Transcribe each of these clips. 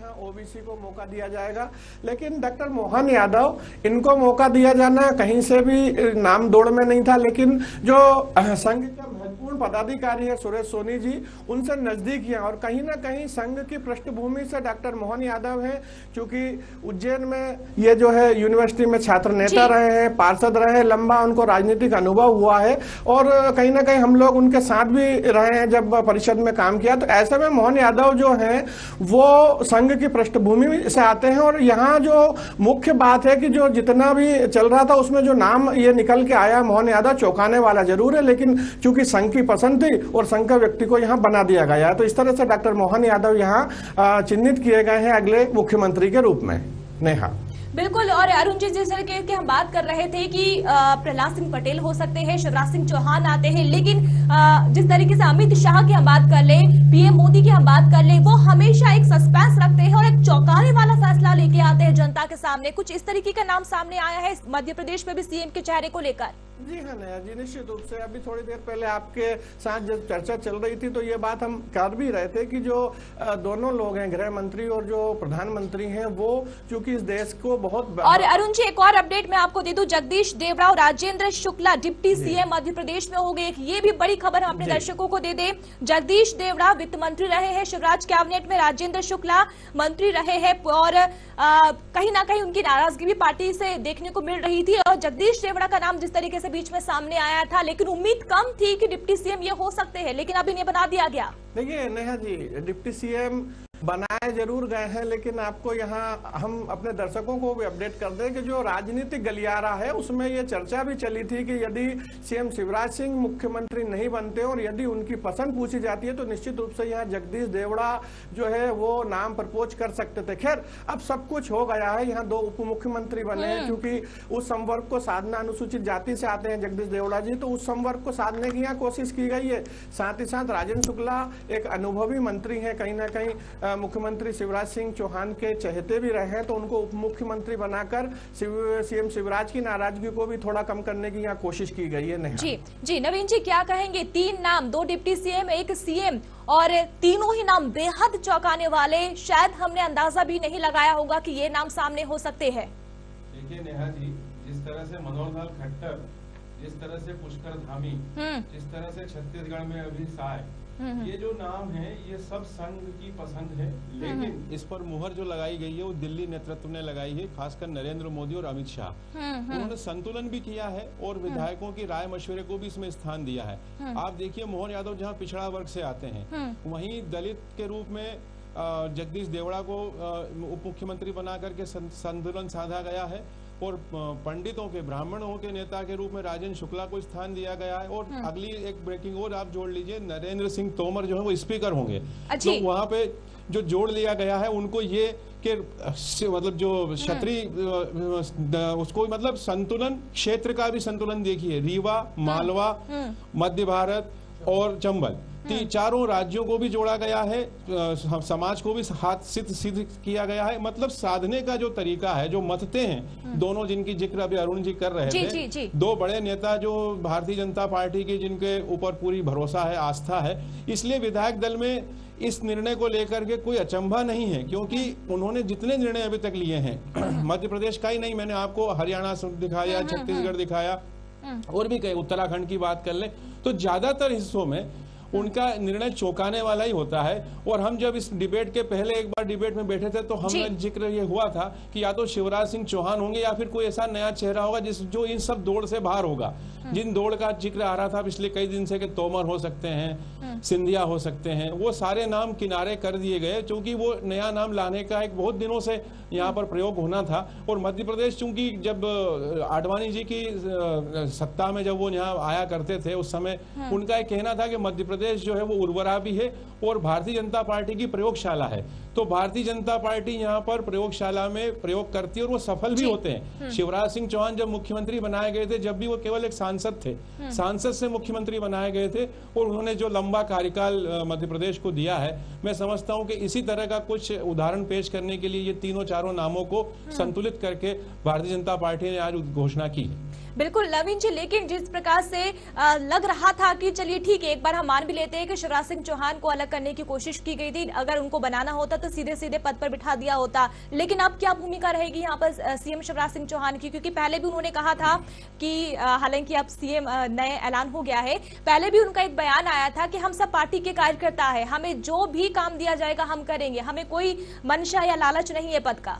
यहाँ ओबीसी को मौका दिया जाएगा, लेकिन डॉक्टर मोहन यादव इनको मौका दिया जाना कहीं से भी नाम दौड़ में नहीं था। लेकिन जो संघ के महत्वपूर्ण पदाधिकारी है सुरेश सोनी जी, उनसे नजदीक हैं और कहीं ना कहीं संघ की पृष्ठभूमि से डॉक्टर मोहन यादव हैं, क्योंकि उज्जैन में ये जो है यूनिवर्सिटी में छात्र नेता रहे हैं, पार्षद रहे हैं, लंबा उनको राजनीतिक अनुभव हुआ है और कहीं ना कहीं हम लोग उनके साथ भी रहे हैं जब परिषद में काम किया। तो ऐसे में मोहन यादव जो हैं वो संघ की पृष्ठभूमि से आते हैं और यहाँ जो मुख्य बात है कि जो जितना भी चल रहा था उसमें जो नाम ये निकल के आया मोहन यादव, चौंकाने वाला जरूर है, लेकिन चूंकि संघ की पसंद थी और संघ का व्यक्ति को यहाँ बना दिया गया है, तो इस तरह से डॉक्टर मोहन यादव यहाँ चिन्हित किए गए हैं अगले मुख्यमंत्री के रूप में। नेहा बिल्कुल। और अरुण जी, जिस तरीके की हम बात कर रहे थे कि प्रहलाद सिंह पटेल हो सकते हैं, शिवराज सिंह चौहान आते हैं, लेकिन जिस तरीके से अमित शाह की हम बात कर ले, पीएम मोदी की हम बात कर ले, वो हमेशा एक सस्पेंस रखते हैं और एक चौंकाने वाला फैसला लेके आते हैं जनता के सामने। कुछ इस तरीके का नाम सामने आया है मध्य प्रदेश में भी सीएम के चेहरे को लेकर। जी हाँ नया जी, निश्चित रूप से अभी थोड़ी देर पहले आपके साथ जब चर्चा चल रही थी तो ये बात हम कर भी रहे थे कि जो दोनों लोग हैं, गृह मंत्री और जो प्रधानमंत्री हैं, वो चूंकि इस देश को बहुत। और अरुण जी, एक और अपडेट मैं आपको दे दूं, जगदीश देवड़ा और राजेंद्र शुक्ला डिप्टी सीएम मध्य प्रदेश में हो गए। ये भी बड़ी खबर हम अपने दर्शकों को दे दें। जगदीश देवड़ा वित्त मंत्री रहे हैं शिवराज कैबिनेट में, राजेंद्र शुक्ला मंत्री रहे हैं और कहीं ना कहीं उनकी नाराजगी भी पार्टी से देखने को मिल रही थी। और जगदीश देवड़ा का नाम जिस तरीके से बीच में सामने आया था, लेकिन उम्मीद कम थी कि डिप्टी सीएम ये हो सकते हैं, लेकिन अब इन्हें बना दिया गया। देखिए नेहा जी, डिप्टी सीएम बनाए जरूर गए हैं, लेकिन आपको यहाँ हम अपने दर्शकों को भी अपडेट कर दें कि जो राजनीतिक गलियारा है उसमें ये चर्चा भी चली थी कि यदि सीएम शिवराज सिंह मुख्यमंत्री नहीं बनते और यदि उनकी पसंद पूछी जाती है तो निश्चित रूप से यहाँ जगदीश देवड़ा जो है वो नाम प्रपोज कर सकते थे। खैर अब सब कुछ हो गया है, यहाँ 2 उप मुख्यमंत्री बने हैं, क्योंकि उस संवर्ग को साधना, अनुसूचित जाति से आते हैं जगदीश देवड़ा जी, तो उस संवर्ग को साधने की यहाँ कोशिश की गई है। साथ ही साथ राजेंद्र शुक्ला एक अनुभवी मंत्री है, कहीं ना कहीं मुख्यमंत्री शिवराज सिंह चौहान के चहेते भी रहे हैं, तो उनको उप मुख्यमंत्री बनाकर सीएम शिवराज की नाराजगी को भी थोड़ा कम करने की यहाँ कोशिश की गई है। जी नवीन जी, क्या कहेंगे? 3 नाम, 2 डिप्टी सीएम, 1 सीएम, और तीनों ही नाम बेहद चौंकाने वाले। शायद हमने अंदाजा भी नहीं लगाया होगा कि ये नाम सामने हो सकते हैं। देखिए नेहा जी, जिस तरह से मनोहर लाल खट्टर, जिस तरह से पुष्कर धामी, जिस तरह से छत्तीसगढ़ में अभी साय, ये जो नाम है ये सब संघ की पसंद है, लेकिन इस पर मुहर जो लगाई गई है वो दिल्ली नेतृत्व ने लगाई है, खासकर नरेंद्र मोदी और अमित शाह। उन्होंने संतुलन भी किया है और विधायकों की राय मशवरे को भी इसमें स्थान दिया है। आप देखिए मोहन यादव जहाँ पिछड़ा वर्ग से आते हैं, वहीं दलित के रूप में जगदीश देवड़ा को उप मुख्यमंत्री बना करके संतुलन साधा गया है और पंडितों के, ब्राह्मणों के नेता के रूप में राजेंद्र शुक्ला को स्थान दिया गया है। और अगली एक ब्रेकिंग और आप जोड़ लीजिए, नरेंद्र सिंह तोमर जो है वो स्पीकर होंगे, तो वहां पे जो जोड़ लिया गया है उनको ये कि मतलब जो क्षत्रिय उसको मतलब संतुलन, क्षेत्र का भी संतुलन देखिए, रीवा, मालवा, मध्य भारत और चंबल, चारों राज्यों को भी जोड़ा गया है, समाज को भी हाथ सिद्ध किया गया है। मतलब साधने का जो तरीका है, जो मतते हैं दोनों, जिनकी जिक्र अभी अरुण जी कर रहे थे, 2 बड़े नेता जो भारतीय जनता पार्टी के, जिनके ऊपर पूरी भरोसा है, आस्था है, इसलिए विधायक दल में इस निर्णय को लेकर के कोई अचंभा नहीं है, क्योंकि उन्होंने जितने निर्णय अभी तक लिए हैं, मध्य प्रदेश का ही नहीं, मैंने आपको हरियाणा दिखाया, छत्तीसगढ़ दिखाया, और भी कई, उत्तराखंड की बात कर ले, तो ज्यादातर हिस्सों में उनका निर्णय चौंकाने वाला ही होता है। और हम जब इस डिबेट के पहले एक बार डिबेट में बैठे थे तो हमने जिक्र ये हुआ था कि या तो शिवराज सिंह चौहान होंगे या फिर कोई ऐसा नया चेहरा होगा जो इन सब दौड़ से बाहर होगा। जिन दौड़ का जिक्र आ रहा था पिछले कई दिन से कि तोमर हो सकते हैं, सिंधिया हो सकते हैं, वो सारे नाम किनारे कर दिए गए, क्योंकि वो नया नाम लाने का एक बहुत दिनों से यहाँ पर प्रयोग होना था। और मध्य प्रदेश चूंकि जब आडवाणी जी की सत्ता में जब वो यहाँ आया करते थे, उस समय उनका एक कहना था कि मध्य प्रदेश जो है वो उर्वरा भी है और भारतीय जनता पार्टी की प्रयोगशाला है। तो भारतीय जनता पार्टी यहाँ पर प्रयोगशाला में प्रयोग करती है और वो सफल भी होते हैं। शिवराज सिंह चौहान जब मुख्यमंत्री बनाए गए थे, जब भी वो केवल एक सांसद थे, सांसद से मुख्यमंत्री बनाए गए थे और उन्होंने जो लंबा कार्यकाल मध्य प्रदेश को दिया है, मैं समझता हूं कि इसी तरह का कुछ उदाहरण पेश करने के लिए ये तीनों चारों नामों को संतुलित करके भारतीय जनता पार्टी ने आज घोषणा की है। बिल्कुल नवीन जी, लेकिन जिस प्रकार से लग रहा था कि चलिए ठीक है, एक बार हम मान भी लेते हैं कि शिवराज सिंह चौहान को अलग करने की कोशिश की गई थी, अगर उनको बनाना होता तो सीधे सीधे पद पर बिठा दिया होता, लेकिन अब क्या भूमिका रहेगी यहाँ पर सीएम शिवराज सिंह चौहान की? क्योंकि पहले भी उन्होंने कहा था कि हालांकि अब सीएम नए ऐलान हो गया है, पहले भी उनका एक बयान आया था कि हम सब पार्टी के कार्यकर्ता है, हमें जो भी काम दिया जाएगा हम करेंगे, हमें कोई मंशा या लालच नहीं है पद का।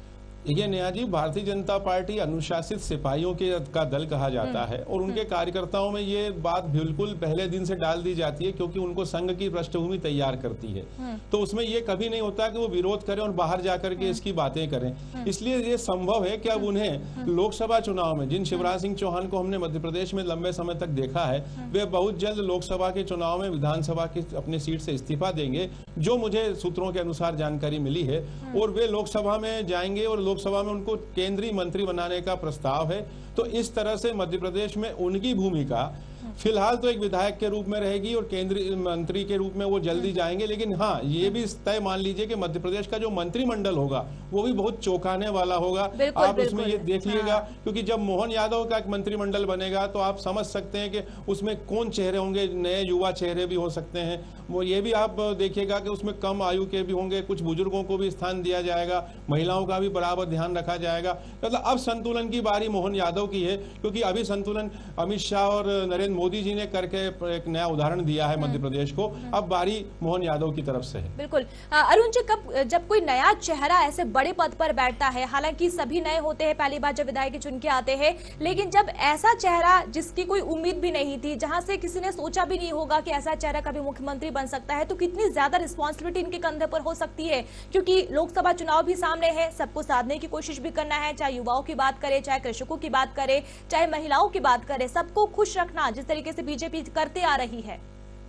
ये नेहा जी, भारतीय जनता पार्टी अनुशासित सिपाहियों का दल कहा जाता है और उनके कार्यकर्ताओं में ये बात बिल्कुल पहले दिन से डाल दी जाती है, क्योंकि उनको संघ की पृष्ठभूमि तैयार करती है। तो उसमें ये कभी नहीं होता कि वो विरोध करें और बाहर जाकर के इसकी बातें करें। इसलिए ये संभव है कि अब उन्हें लोकसभा चुनाव में, जिन शिवराज सिंह चौहान को हमने मध्य प्रदेश में लंबे समय तक देखा है, वे बहुत जल्द लोकसभा के चुनाव में विधानसभा की अपनी सीट से इस्तीफा देंगे, जो मुझे सूत्रों के अनुसार जानकारी मिली है, और वे लोकसभा में जाएंगे और लोकसभा में उनको केंद्रीय मंत्री बनाने का प्रस्ताव है। तो इस तरह से मध्य प्रदेश में उनकी भूमिका फिलहाल तो एक विधायक के रूप में रहेगी और केंद्रीय मंत्री के रूप में वो जल्दी जाएंगे। लेकिन हाँ, ये भी तय मान लीजिए कि मध्य प्रदेश का जो मंत्रिमंडल होगा वो भी बहुत चौंकाने वाला होगा। आप इसमें ये देख लीजिएगा, क्योंकि जब मोहन यादव का एक मंत्रिमंडल बनेगा तो आप समझ सकते हैं कि उसमें कौन चेहरे होंगे, नए युवा चेहरे भी हो सकते हैं। वो ये भी आप देखिएगा कि उसमें कम आयु के भी होंगे, कुछ बुजुर्गों को भी स्थान दिया जाएगा, महिलाओं का भी बराबर ध्यान रखा जाएगा। मतलब अब संतुलन की बारी मोहन यादव की है, क्योंकि अभी संतुलन अमित शाह और नरेंद्र मोदी जी ने करके एक नया उदाहरण दिया है मध्य प्रदेश को। अब बारी मोहन यादव की तरफ से है। बिल्कुल अरुण जी, जब कोई नया चेहरा ऐसे बड़े पद पर बैठता है, हालांकि सभी नए होते हैं पहली बार जब विधायक चुन के आते हैं, लेकिन जब ऐसा चेहरा जिसकी कोई उम्मीद भी नहीं थी, जहां से किसी ने सोचा भी नहीं होगा कि ऐसा चेहरा कभी मुख्यमंत्री बन सकता है, तो कितनी ज्यादा रिस्पॉन्सिबिलिटी इनके कंधे पर हो सकती है? क्योंकि लोकसभा चुनाव भी सामने है, सबको साधने की कोशिश भी करना है, चाहे युवाओं की बात करें, चाहे कृषकों की बात करें, चाहे महिलाओं की बात करें, सबको खुश रखना जिस तरीके से बीजेपी करते आ रही है।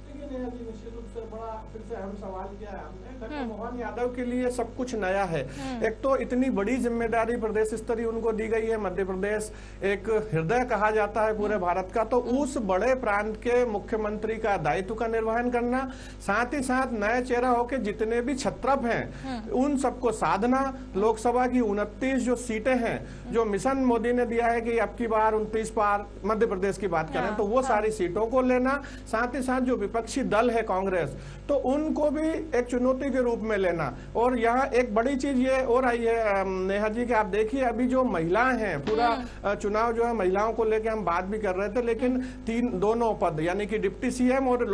निश्चित रूप से बड़ा फिर से अहम सवाल किया है हमने। डॉक्टर मोहन यादव के लिए सब कुछ नया है। एक तो इतनी बड़ी जिम्मेदारी प्रदेश स्तरीय उनको दी गई है। मध्य प्रदेश एक हृदय कहा जाता है पूरे भारत का, तो उस बड़े प्रांत के मुख्यमंत्री का दायित्व का निर्वहन करना, साथ ही साथ नए चेहरा होकर जितने भी छत्रप हैं उन सबको साधना। लोकसभा की 29 जो सीटें हैं, जो मिशन मोदी ने दिया है कि अब की बार 29 पार मध्य प्रदेश की बात करें तो वो सारी सीटों को लेना, साथ ही साथ जो विपक्षी दल है कांग्रेस, तो उनको भी एक चुनौती के रूप में लेना। और यहाँ एक बड़ी चीज ये और आई है नेहा जी कि आप देखिए अभी जो महिलाएं हैं, पूरा चुनाव जो है महिलाओं को लेकर हम बात भी कर रहे थे, लेकिन दोनों पद यानी कि डिप्टी सीएम और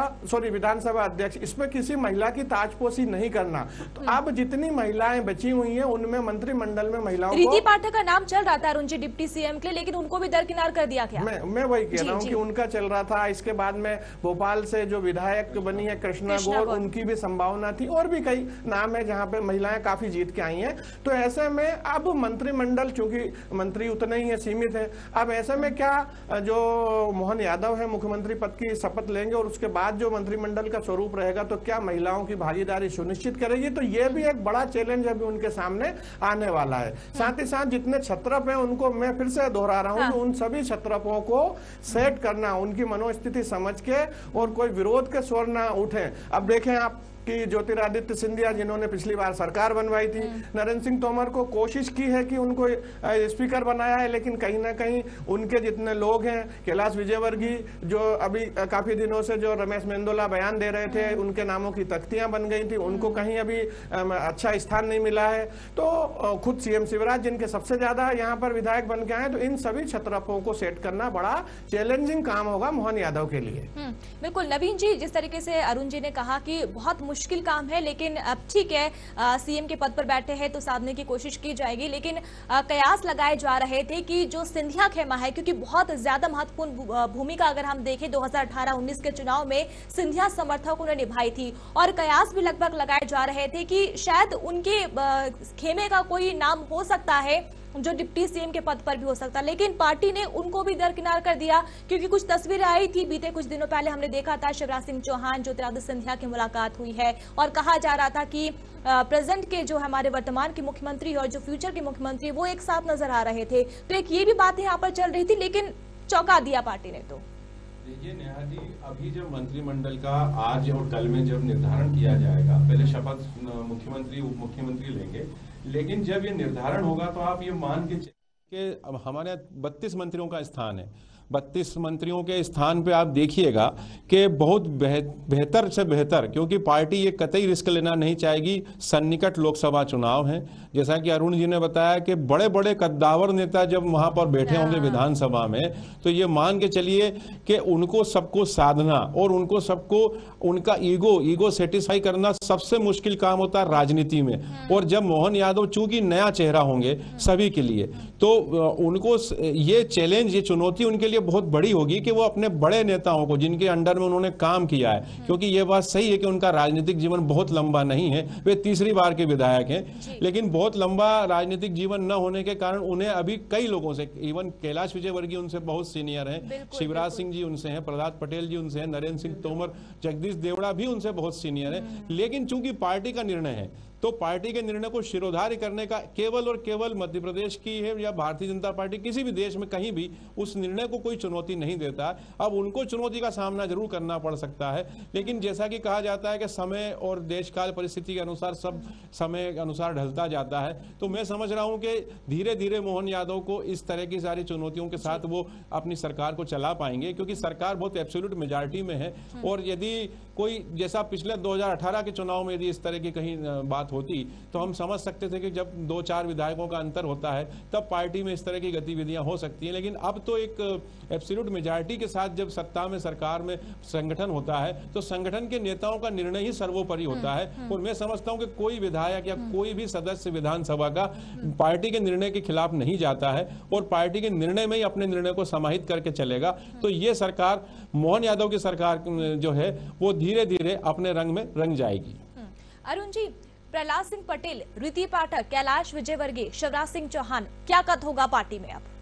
विधानसभा अध्यक्ष, इसमें किसी महिला की ताजपोशी नहीं करना। तो अब जितनी महिलाएं बची हुई हैं उनमें मंत्रिमंडल में महिलाओं रीति पाठक का नाम चल रहा था अरुण जी डिप्टी सीएम के, लेकिन उनको भी दरकिनार कर दिया गया। मैं वही कह रहा हूँ कि उनका चल रहा था। इसके बाद में भोपाल से जो विधायक बनी है कृष्णा गौर, उनकी भी संभावना थी, और भी कई नाम है जहां पे महिलाएं काफी जीत के आई हैं। तो ऐसे में अब मंत्रिमंडल, चूंकि मंत्री उतने ही है, सीमित है, अब ऐसे में क्या जो मोहन यादव है मुख्यमंत्री पद की शपथ लेंगे और उसके बाद जो मंत्रिमंडल का स्वरूप रहेगा, तो क्या महिलाओं की भागीदारी सुनिश्चित करेगी? तो ये भी एक बड़ा चैलेंज अभी उनके सामने आने वाला है। साथ ही साथ जितने छत्रप हैं उनको मैं फिर से दोहरा रहा हूं कि उन सभी छत्रपों को सेट करना, उनकी मनोस्थिति समझ के, और कोई विरोध के स्वर ना उठे। अब देखें आप कि ज्योतिरादित्य सिंधिया जिन्होंने पिछली बार सरकार बनवाई थी, नरेंद्र सिंह तोमर को कोशिश की है कि उनको स्पीकर बनाया है, लेकिन कहीं ना कहीं उनके जितने लोग हैं, कैलाश विजयवर्गीय जो अभी काफी दिनों से जो रमेश मेंदोला बयान दे रहे थे, उनके नामों की तख्तियां बन गई थी, उनको कहीं अभी अच्छा स्थान नहीं मिला है। तो खुद सीएम शिवराज जिनके सबसे ज्यादा यहाँ पर विधायक बन के आए, तो इन सभी छत्रपों को सेट करना बड़ा चैलेंजिंग काम होगा मोहन यादव के लिए। बिल्कुल नवीन जी, जिस तरीके से अरुण जी ने कहा कि बहुत मुश्किल काम है, लेकिन अब ठीक है सीएम के पद पर बैठे हैं तो साधने की कोशिश की जाएगी, लेकिन कयास लगाए जा रहे थे कि जो सिंधिया खेमा है, क्योंकि बहुत ज्यादा महत्वपूर्ण भूमिका अगर हम देखें 2018-19 के चुनाव में सिंधिया समर्थकों ने निभाई थी, और कयास भी लगभग लगाए जा रहे थे कि शायद उनके खेमे का कोई नाम हो सकता है जो डिप्टी सीएम के पद पर भी हो सकता, लेकिन पार्टी ने उनको भी दरकिनार कर दिया। क्योंकि कुछ तस्वीरें आई थी बीते कुछ दिनों पहले, हमने देखा था शिवराज सिंह चौहान ज्योतिरादित्य सिंधिया की मुलाकात हुई है, और कहा जा रहा था कि प्रेजेंट के जो हमारे वर्तमान के मुख्यमंत्री और जो फ्यूचर के मुख्यमंत्री वो एक साथ नजर आ रहे थे। तो एक ये भी बात यहाँ पर चल रही थी, लेकिन चौंका दिया पार्टी ने। तो देखिए नेहा जी, अभी जब मंत्रिमंडल का आज और कल में जब निर्धारण किया जाएगा, पहले शपथ मुख्यमंत्री उप मुख्यमंत्री लेंगे, लेकिन जब ये निर्धारण होगा तो आप ये मान के अब हमारे 32 मंत्रियों का स्थान है। 32 मंत्रियों के स्थान पे आप देखिएगा कि बहुत बेहतर से बेहतर, क्योंकि पार्टी ये कतई रिस्क लेना नहीं चाहेगी। सन्निकट लोकसभा चुनाव हैं, जैसा कि अरुण जी ने बताया कि बड़े बड़े कद्दावर नेता जब वहां पर बैठे होंगे विधानसभा में, तो ये मान के चलिए कि उनको सबको साधना और उनको सबको उनका ईगो सेटिस्फाई करना सबसे मुश्किल काम होता है राजनीति में। और जब मोहन यादव चूंकि नया चेहरा होंगे सभी के लिए, तो उनको ये चैलेंज, ये चुनौती उनके लिए बहुत बड़ी होगी कि वो अपने बड़े नेताओं को, जिनके अंडर में उन्होंने काम किया है, क्योंकि ये बात सही है कि उनका राजनीतिक जीवन बहुत लंबा नहीं है, वे तीसरी बार के विधायक हैं, लेकिन बहुत लंबा राजनीतिक जीवन न होने के कारण उन्हें अभी कई लोगों से, इवन कैलाश विजयवर्गीय उनसे बहुत सीनियर हैं, शिवराज सिंह जी उनसे हैं, प्रहलाद पटेल जी उनसे हैं, नरेंद्र सिंह तोमर, जगदीश देवड़ा भी उनसे बहुत सीनियर है। लेकिन चूंकि पार्टी का निर्णय है, तो पार्टी के निर्णय को शिरोधार्य करने का केवल और केवल मध्य प्रदेश की है या भारतीय जनता पार्टी किसी भी देश में कहीं भी उस निर्णय को कोई चुनौती नहीं देता। अब उनको चुनौती का सामना जरूर करना पड़ सकता है, लेकिन जैसा कि कहा जाता है कि समय और देशकाल परिस्थिति के अनुसार सब समय के अनुसार ढलता जाता है। तो मैं समझ रहा हूं कि धीरे धीरे मोहन यादव को इस तरह की सारी चुनौतियों के साथ वो अपनी सरकार को चला पाएंगे, क्योंकि सरकार बहुत एब्सोल्यूट मेजॉरिटी में है। और यदि कोई, जैसा पिछले 2018 के चुनाव में यदि इस तरह की कहीं बात होती, तो हम समझ सकते थे कि जब 2-4 विधायकों का अंतर होता है तब पार्टी में इस तरह की गतिविधियां हो सकती हैं। लेकिन अब तो एक एब्सोल्यूट मेजॉरिटी के साथ जब सत्ता में, सरकार में संगठन होता है, तो संगठन के नेताओं का निर्णय ही सर्वोपरि होता है। और मैं समझता हूं कि कोई विधायक या कोई भी सदस्य विधानसभा का पार्टी के निर्णय के खिलाफ नहीं जाता है और पार्टी के निर्णय में ही अपने निर्णय को समाहित करके चलेगा। तो ये सरकार, मोहन यादव की सरकार जो है, वो धीरे धीरे अपने रंग में रंग जाएगी। अरुण जी, प्रहलाद सिंह पटेल, ऋति पाठक, कैलाश विजयवर्गीय, शिवराज सिंह चौहान, क्या कद होगा पार्टी में अब?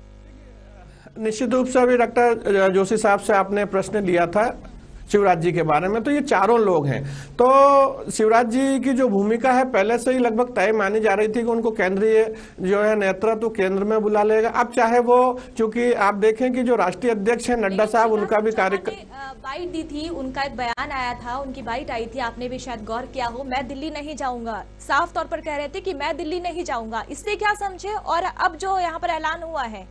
निश्चित रूप से अभी डॉक्टर जोशी साहब से आपने प्रश्न लिया था शिवराज जी के बारे में, तो ये चारों लोग हैं। तो शिवराज जी की जो भूमिका है पहले से ही लगभग तय मानी जा रही थी कि उनको केंद्रीय जो है नेतृत्व तो केंद्र में बुला लेगा। अब चाहे वो, चूंकि आप देखें कि जो राष्ट्रीय अध्यक्ष है नड्डा साहब, उनका भी कार्यक्रम बाइट दी थी, उनका एक बयान आया था, उनकी बाइट आई थी, आपने भी शायद गौर किया हो, मैं दिल्ली नहीं जाऊंगा, साफ तौर पर कह रहे थे कि मैं दिल्ली नहीं जाऊंगा। इससे क्या समझे? और अब जो यहाँ पर ऐलान हुआ है,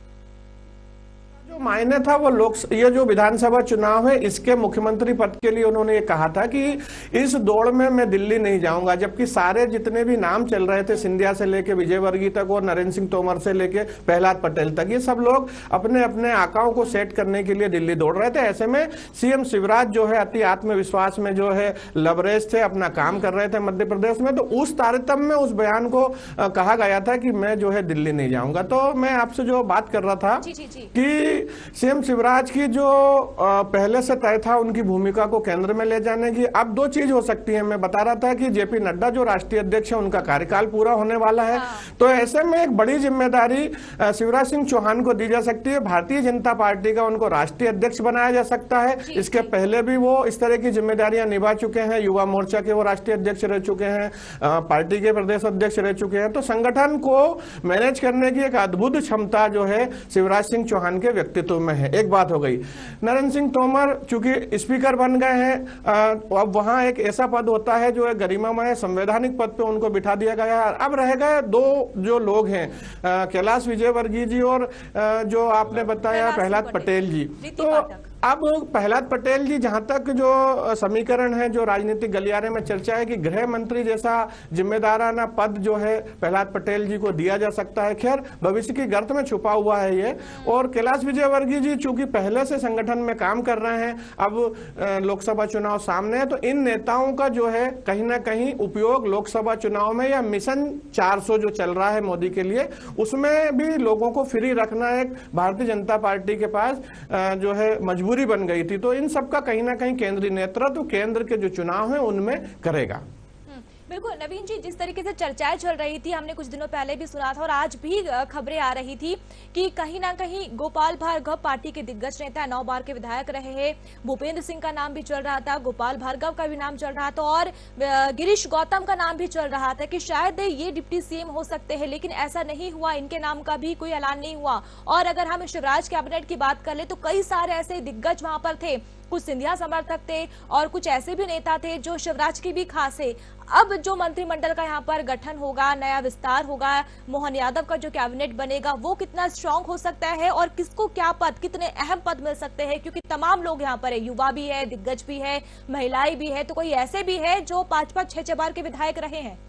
जो मायने था वो ये जो विधानसभा चुनाव है, इसके मुख्यमंत्री पद के लिए उन्होंने ये कहा था कि इस दौड़ में मैं दिल्ली नहीं जाऊंगा, जबकि सारे जितने भी नाम चल रहे थे, सिंधिया से लेके विजयवर्गीय तक और नरेंद्र सिंह तोमर से लेके प्रहलाद पटेल तक, ये सब लोग अपने अपने आकाओं को सेट करने के लिए दिल्ली दौड़ रहे थे। ऐसे में सीएम शिवराज जो है अति आत्मविश्वास में जो है लबरेज थे, अपना काम कर रहे थे मध्य प्रदेश में। तो उस तारतम्य में उस बयान को कहा गया था कि मैं जो है दिल्ली नहीं जाऊंगा। तो मैं आपसे जो बात कर रहा था कि सीएम शिवराज की जो पहले से तय था उनकी भूमिका को केंद्र में ले जाने की, अब दो चीज हो सकती है। मैं बता रहा था कि जेपी नड्डा जो राष्ट्रीय अध्यक्ष है, उनका कार्यकाल पूरा होने वाला है, तो ऐसे में एक बड़ी जिम्मेदारी शिवराज सिंह चौहान को दी जा सकती है। भारतीय जनता पार्टी का उनको राष्ट्रीय अध्यक्ष बनाया जा सकता है। इसके पहले भी वो इस तरह की जिम्मेदारियां निभा चुके हैं, युवा मोर्चा के वो राष्ट्रीय अध्यक्ष रह चुके हैं, पार्टी के प्रदेश अध्यक्ष रह चुके हैं। तो संगठन को मैनेज करने की एक अद्भुत क्षमता जो है शिवराज सिंह चौहान के व्यक्तित्व में है। एक बात हो गई। नरेंद्र सिंह तोमर चूंकि स्पीकर बन गए हैं, अब वहां एक ऐसा पद होता है जो एक गरिमामय संवैधानिक पद पे उनको बिठा दिया गया है। अब रह गए दो जो लोग हैं, कैलाश विजयवर्गीय जी और जो आपने बताया प्रहलाद पटेल जी। तो अब प्रहलाद पटेल जी, जहां तक जो समीकरण है, जो राजनीतिक गलियारे में चर्चा है कि गृह मंत्री जैसा जिम्मेदाराना पद जो है प्रहलाद पटेल जी को दिया जा सकता है। खैर, भविष्य की गर्त में छुपा हुआ है ये। और कैलाश विजयवर्गीय जी चूंकि पहले से संगठन में काम कर रहे हैं, अब लोकसभा चुनाव सामने है, तो इन नेताओं का जो है कहीं ना कहीं उपयोग लोकसभा चुनाव में या मिशन 400 जो चल रहा है मोदी के लिए, उसमें भी लोगों को फ्री रखना एक भारतीय जनता पार्टी के पास जो है मजबूरी बन गई थी। तो इन सब का कहीं ना कहीं केंद्रीय नेतृत्व केंद्र के जो चुनाव है उनमें करेगा। बिल्कुल नवीन जी, जिस तरीके से चर्चाएं चल रही थी, हमने कुछ दिनों पहले भी सुना था और आज भी खबरें आ रही थी कि कहीं ना कहीं गोपाल भार्गव पार्टी के दिग्गज नेता, 9 बार के विधायक रहे हैं, भूपेंद्र सिंह का नाम भी चल रहा था, गोपाल भार्गव का भी नाम चल रहा था और गिरीश गौतम का नाम भी चल रहा था कि शायद ये डिप्टी सीएम हो सकते हैं, लेकिन ऐसा नहीं हुआ। इनके नाम का भी कोई ऐलान नहीं हुआ। और अगर हम शिवराज कैबिनेट की बात कर ले तो कई सारे ऐसे दिग्गज वहां पर थे, कुछ सिंधिया समर्थक थे और कुछ ऐसे भी नेता थे जो शिवराज की भी खास है। अब जो मंत्रिमंडल का यहाँ पर गठन होगा, नया विस्तार होगा, मोहन यादव का जो कैबिनेट बनेगा वो कितना स्ट्रांग हो सकता है और किसको क्या पद, कितने अहम पद मिल सकते हैं, क्योंकि तमाम लोग यहाँ पर है, युवा भी है, दिग्गज भी है, महिलाएं भी है, तो कोई ऐसे भी है जो 5-5, 6-6 बार के विधायक रहे हैं।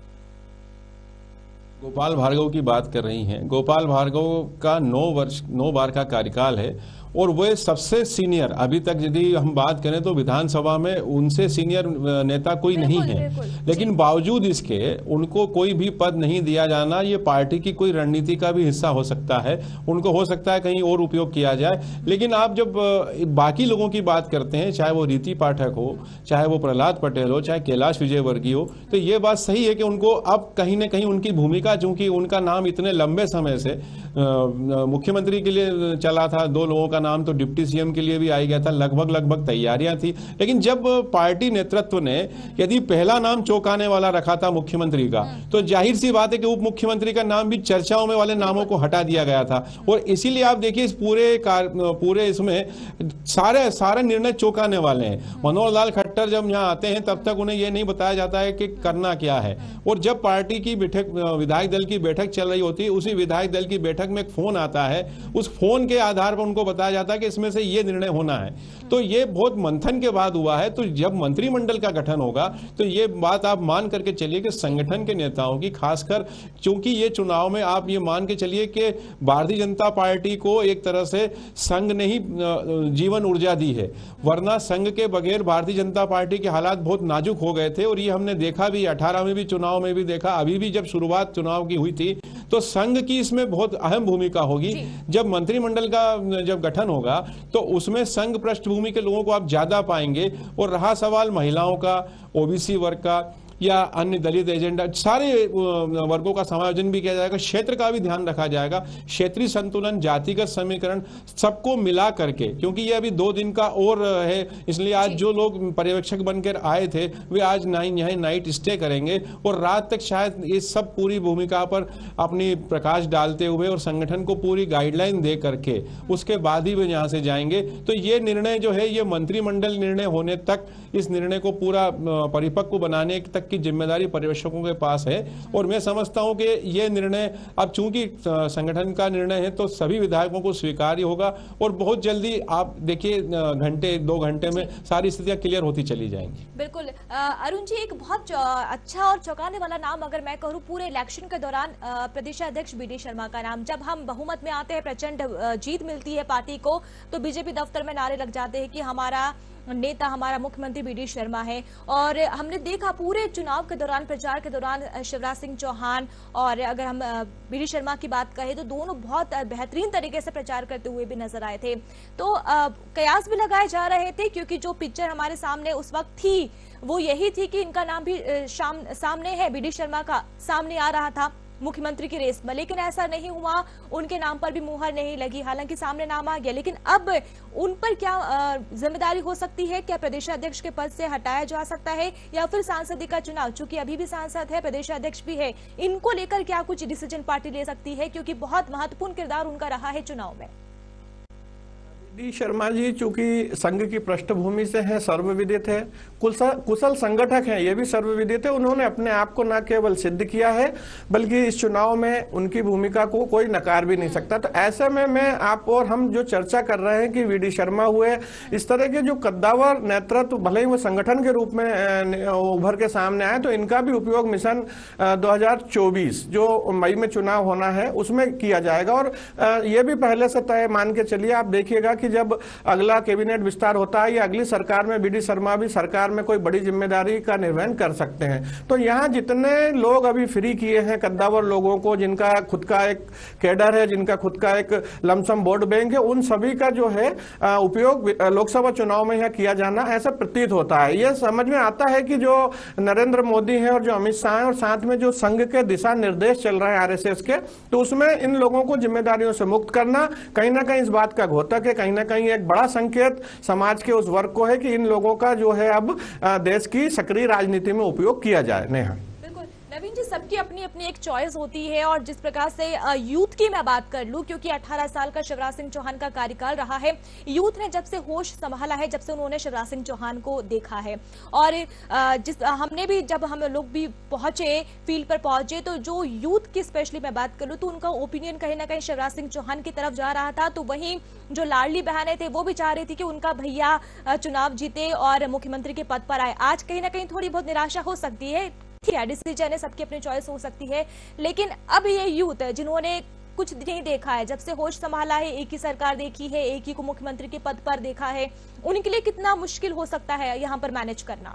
गोपाल भार्गव की बात कर रही हैं। गोपाल भार्गव का 9 बार का कार्यकाल है और वे सबसे सीनियर, अभी तक यदि हम बात करें तो विधानसभा में उनसे सीनियर नेता कोई नहीं है, लेकिन बावजूद इसके उनको कोई भी पद नहीं दिया जाना ये पार्टी की कोई रणनीति का भी हिस्सा हो सकता है। उनको हो सकता है कहीं और उपयोग किया जाए। लेकिन आप जब बाकी लोगों की बात करते हैं, चाहे वो रीति पाठक हो, चाहे वो प्रहलाद पटेल हो, चाहे कैलाश विजयवर्गीय हो, तो ये बात सही है कि उनको अब कहीं ना कहीं उनकी भूमिका, चूंकि उनका नाम इतने लंबे समय से मुख्यमंत्री के लिए चला था, 2 लोगों का नाम तो डिप्टी सीएम के लिए भी आ गया था, लगभग तैयारियां थी। लेकिन जब पार्टी नेतृत्व ने यदि पहला नाम चौंकाने वाला रखा था मुख्यमंत्री का, तो जाहिर सी बात है कि उप मुख्यमंत्री का नाम भी चर्चाओं में वाले नामों को हटा दिया गया था। और इसीलिए आप देखिए इस पूरे इसमें सारे निर्णय चौंकाने वाले हैं। मनोहर लाल खट्टर जब यहाँ आते हैं तब तक उन्हें यह नहीं बताया जाता है कि करना क्या है। और जब पार्टी की बैठक, विधायक दल की बैठक चल रही होती है, उसी विधायक दल की बैठक में एक फोन आता है, उस फोन के आधार पर उनको बताया जाता है कि इसमें से ये निर्णय होना है। तो ये बहुत मंथन के बाद हुआ है। तो जब मंत्रिमंडल का गठन होगा तो ये बात आप मान करके चलिए कि संगठन के नेताओं की, खासकर चूंकि ये चुनाव में आप ये मान के चलिए कि भारतीय जनता पार्टी को एक तरह से संघ ने ही जीवन ऊर्जा दी है, वरना संघ के बगैर भारतीय जनता पार्टी के हालात बहुत नाजुक हो गए थे। और ये हमने देखा भी 18 में भी चुनाव में भी देखा, अभी भी जब शुरुआत चुनाव की हुई थी, तो संघ की इसमें बहुत अहम भूमिका होगी। जब मंत्रिमंडल का जब गठन होगा तो उसमें संघ पृष्ठभूमि के लोगों को आप ज्यादा पाएंगे। और रहा सवाल महिलाओं का, ओबीसी वर्ग का या अन्य दलित एजेंडा, सारे वर्गों का समायोजन भी किया जाएगा, क्षेत्र का भी ध्यान रखा जाएगा, क्षेत्रीय संतुलन, जातिगत समीकरण, सबको मिला करके, क्योंकि ये अभी 2 दिन का और है, इसलिए आज जो लोग पर्यवेक्षक बनकर आए थे वे आज यहाँ नाइट स्टे करेंगे और रात तक शायद ये सब पूरी भूमिका पर अपनी प्रकाश डालते हुए और संगठन को पूरी गाइडलाइन दे करके उसके बाद ही वे यहाँ से जाएंगे। तो ये निर्णय जो है ये मंत्रिमंडल निर्णय होने तक, इस निर्णय को पूरा परिपक्व बनाने तक की जिम्मेदारी पर्यवेक्षकों के पास है। और मैं समझता हूं कि यह निर्णय अब चूंकि संगठन का निर्णय है तो सभी विधायकों को स्वीकार्य होगा और बहुत जल्दी आप देखिए 1-2 घंटे में सारी स्थितियां क्लियर होती चली जाएंगी। बिल्कुल अरुण जी, एक बहुत अच्छा और चौंकाने वाला नाम अगर मैं कहूं पूरे इलेक्शन के दौरान, प्रदेशाध्यक्ष बीडी शर्मा का नाम। जब हम बहुमत में आते हैं, प्रचंड जीत मिलती है पार्टी को, तो बीजेपी दफ्तर में नारे लग जाते हैं कि हमारा नेता, हमारा मुख्यमंत्री बीडी शर्मा है। और हमने देखा पूरे चुनाव के दौरान, प्रचार के दौरान शिवराज सिंह चौहान और अगर हम बीडी शर्मा की बात कहें तो दोनों बहुत बेहतरीन तरीके से प्रचार करते हुए भी नजर आए थे। तो कयास भी लगाए जा रहे थे, क्योंकि जो पिक्चर हमारे सामने उस वक्त थी वो यही थी कि इनका नाम भी सामने है, बीडी शर्मा का सामने आ रहा था मुख्यमंत्री की रेस में, लेकिन ऐसा नहीं हुआ, उनके नाम पर भी मुहर नहीं लगी, हालांकि सामने नाम आ गया। लेकिन अब उन पर क्या जिम्मेदारी हो सकती है? क्या प्रदेशाध्यक्ष के पद से हटाया जा सकता है या फिर सांसदी का चुनाव, चूंकि अभी भी सांसद है, प्रदेशाध्यक्ष भी है, इनको लेकर क्या कुछ डिसीजन पार्टी ले सकती है, क्योंकि बहुत महत्वपूर्ण किरदार उनका रहा है चुनाव में? डी शर्मा जी चूंकि संघ की पृष्ठभूमि से हैं, सर्वविदित है, कुशल संगठक हैं, ये भी सर्वविदित है। उन्होंने अपने आप को न केवल सिद्ध किया है बल्कि इस चुनाव में उनकी भूमिका को कोई नकार भी नहीं सकता। तो ऐसे में मैं आप और हम जो चर्चा कर रहे हैं कि वीडी शर्मा हुए, इस तरह के जो कद्दावर नेतृत्व भले ही वो संगठन के रूप में उभर के सामने आए, तो इनका भी उपयोग मिशन 2024 जो मई में चुनाव होना है उसमें किया जाएगा। और ये भी पहले से तय मान के चलिए, आप देखिएगा कि जब अगला कैबिनेट विस्तार होता है या अगली सरकार में बीडी शर्मा भी सरकार में कोई बड़ी जिम्मेदारी का निर्वहन कर सकते हैं। तो यहाँ जितने लोग अभी फ्री किए हैं कद्दावर लोगों को, जिनका खुद का एक कैडर है, जिनका खुद का एक लमसम वोट बैंक है, उन सभी का जो है उपयोग लोकसभा चुनाव में यहाँ किया जाना ऐसा प्रतीत होता है। यह समझ में आता है कि जो नरेंद्र मोदी है और जो अमित शाह है और साथ में जो संघ के दिशा निर्देश चल रहे हैं आरएसएस के, तो उसमें इन लोगों को जिम्मेदारियों से मुक्त करना कहीं ना कहीं इस बात का घोतक है, कहीं ना कहीं एक बड़ा संकेत समाज के उस वर्ग को है कि इन लोगों का जो है अब देश की सक्रिय राजनीति में उपयोग किया जाए। नेहा, नवीन जी, सबकी अपनी अपनी एक चॉइस होती है और जिस प्रकार से यूथ की मैं बात कर लूं, क्योंकि 18 साल का शिवराज सिंह चौहान का कार्यकाल रहा है, यूथ ने जब से होश संभाला है, जब से उन्होंने शिवराज सिंह चौहान को देखा है, और हमने भी जब हम लोग भी पहुंचे, फील्ड पर पहुंचे, तो जो यूथ की स्पेशली मैं बात कर लूं तो उनका ओपिनियन कहीं ना कहीं शिवराज सिंह चौहान की तरफ जा रहा था। तो वहीं जो लाडली बहनें थे वो भी चाह रही थी कि उनका भैया चुनाव जीते और मुख्यमंत्री के पद पर आए। आज कहीं ना कहीं थोड़ी बहुत निराशा हो सकती है, डिसीजन है, सबकी अपनी चॉइस हो सकती है, लेकिन अब ये यूथ जिन्होंने कुछ नहीं देखा है, जब से होश संभाला है, एक ही सरकार देखी है, एक ही को मुख्यमंत्री के पद पर देखा है, उनके लिए कितना मुश्किल हो सकता है यहाँ पर मैनेज करना?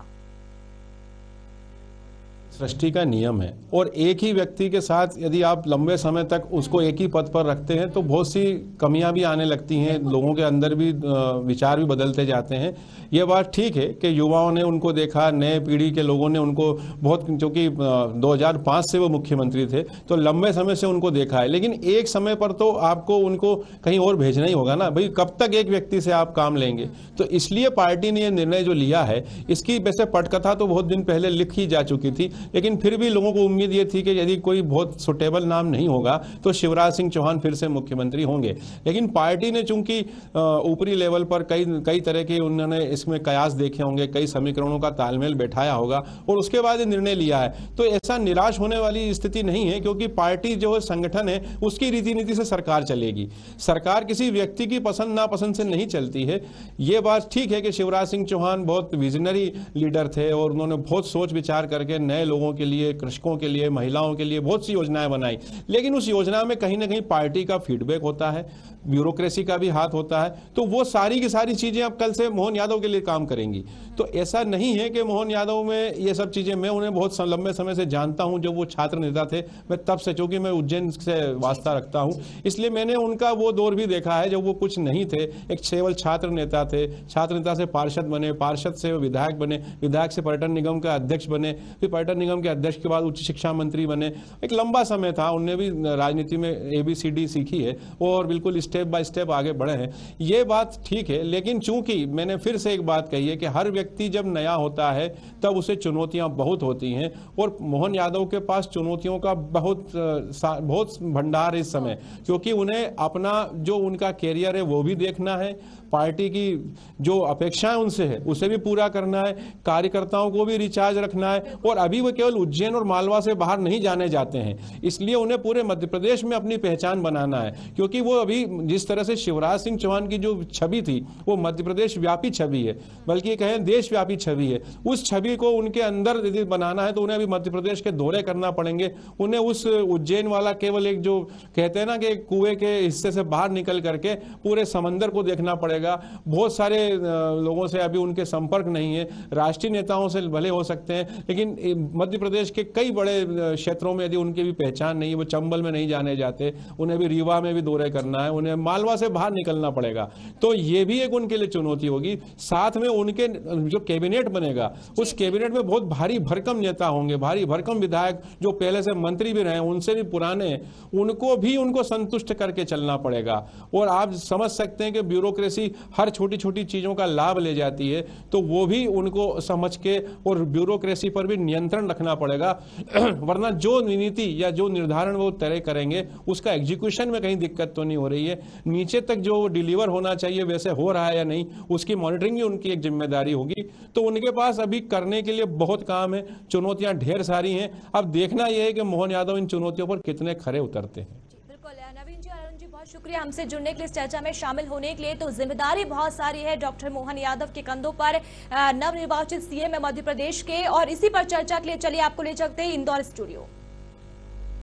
सृष्टि का नियम है, और एक ही व्यक्ति के साथ यदि आप लंबे समय तक उसको एक ही पद पर रखते हैं तो बहुत सी कमियां भी आने लगती हैं, लोगों के अंदर भी विचार भी बदलते जाते हैं। ये बात ठीक है कि युवाओं ने उनको देखा, नए पीढ़ी के लोगों ने उनको बहुत, क्योंकि 2005 से वो मुख्यमंत्री थे तो लंबे समय से उनको देखा है, लेकिन एक समय पर तो आपको उनको कहीं और भेजना ही होगा ना भाई, कब तक एक व्यक्ति से आप काम लेंगे। तो इसलिए पार्टी ने यह निर्णय जो लिया है, इसकी वैसे पटकथा तो बहुत दिन पहले लिखी जा चुकी थी, लेकिन फिर भी लोगों को उम्मीद ये थी कि यदि कोई बहुत सुटेबल नाम नहीं होगा तो शिवराज सिंह चौहान फिर से मुख्यमंत्री होंगे। लेकिन पार्टी ने चूंकि ऊपरी लेवल पर कई तरह के उन्होंने इसमें कयास देखे होंगे, कई समीकरणों का तालमेल बैठाया होगा और उसके बाद निर्णय लिया है, तो ऐसा निराश होने वाली स्थिति नहीं है, क्योंकि पार्टी जो संगठन है उसकी रीति नीति से सरकार चलेगी। सरकार किसी व्यक्ति की पसंद नापसंद से नहीं चलती है। ये बात ठीक है कि शिवराज सिंह चौहान बहुत विजनरी लीडर थे और उन्होंने बहुत सोच विचार करके नए लोगों के लिए, कृषकों के लिए, महिलाओं के लिए बहुत सी योजनाएं बनाई, लेकिन उस योजना में कहीं ना कहीं पार्टी का फीडबैक होता है, ब्यूरोक्रेसी का भी हाथ होता है, तो वो सारी की सारी चीजें अब कल से मोहन यादव के लिए काम करेंगी। तो ऐसा नहीं है कि मोहन यादव में ये सब चीजें, मैं उन्हें बहुत लंबे समय से जानता हूं, जब वो छात्र नेता थे, मैं तब से, चूंकि मैं उज्जैन से वास्ता रखता हूं, इसलिए मैंने उनका वो दौर भी देखा है जब वो कुछ नहीं थे, एक केवल छात्र नेता थे, छात्र नेता से पार्षद बने, पार्षद से विधायक बने, विधायक से पर्यटन निगम का अध्यक्ष बने, फिर पर्यटन निगम के अध्यक्ष के बाद उच्च शिक्षा मंत्री बने। एक लंबा समय था, उनने भी राजनीति में ABCD सीखी है और बिल्कुल स्टेप बाय स्टेप आगे बढ़े हैं, ये बात ठीक है। लेकिन चूंकि मैंने फिर से एक बात कही है कि हर व्यक्ति जब नया होता है तब उसे चुनौतियां बहुत होती हैं, और मोहन यादव के पास चुनौतियों का बहुत भंडार है इस समय, क्योंकि उन्हें अपना जो उनका कैरियर है वो भी देखना है, पार्टी की जो अपेक्षाएं उनसे है उसे भी पूरा करना है, कार्यकर्ताओं को भी रिचार्ज रखना है, और अभी वो केवल उज्जैन और मालवा से बाहर नहीं जाने जाते हैं, इसलिए उन्हें पूरे मध्य प्रदेश में अपनी पहचान बनाना है। क्योंकि वो अभी जिस तरह से शिवराज सिंह चौहान की जो छवि थी वो मध्य प्रदेश व्यापी छवि है, बल्कि कहें देश व्यापी छवि है। उस छवि को उनके अंदर यदि बनाना है तो उन्हें अभी मध्य प्रदेश के दौरे करना पड़ेंगे, उन्हें उस उज्जैन वाला केवल एक जो कहते हैं ना कि कुएं के हिस्से से बाहर निकल करके पूरे समंदर को देखना पड़ेगा। बहुत सारे लोगों से अभी उनके संपर्क नहीं है, राष्ट्रीय नेताओं से भले हो सकते हैं, लेकिन मध्य प्रदेश के कई बड़े क्षेत्रों में यदि उनकी भी पहचान नहीं है, वो चंबल में नहीं जाने जाते, उन्हें भी रीवा में भी दौरे करना है, उन्हें मालवा से बाहर निकलना पड़ेगा, तो ये भी एक उनके लिए चुनौती होगी। साथ में उनके जो कैबिनेट बनेगा उस कैबिनेट में बहुत भारी भरकम नेता होंगे, भारी भरकम विधायक जो पहले से मंत्री भी रहे, उनसे भी पुराने, उनको संतुष्ट करके चलना पड़ेगा। और आप समझ सकते हैं कि ब्यूरोक्रेसी हर छोटी छोटी चीजों का लाभ ले जाती है, तो वो भी उनको समझ के और ब्यूरोक्रेसी पर भी नियंत्रण रखना पड़ेगा, वरना जो नीति या जो निर्धारण वो तय करेंगे उसका एग्जीक्यूशन में कहीं दिक्कत तो नहीं हो रही है, नीचे तक जो डिलीवर होना चाहिए वैसे हो रहा है या नहीं, उसकी मॉनिटरिंग भी उनकी एक जिम्मेदारी होगी। तो उनके पास अभी करने के लिए बहुत काम है, चुनौतियां ढेर सारी हैं। अब देखना यह है कि मोहन यादव इन चुनौतियों पर कितने खरे उतरते हैं। नवीन जी, अरुण जी, बहुत शुक्रिया हमसे जुड़ने के लिए, इस चर्चा में शामिल होने के लिए। तो जिम्मेदारी बहुत सारी है डॉक्टर मोहन यादव के कंधों पर, नवनिर्वाचित CM है मध्य प्रदेश के, और इसी पर चर्चा के लिए चलिए आपको ले चलते हैं इंदौर स्टूडियो।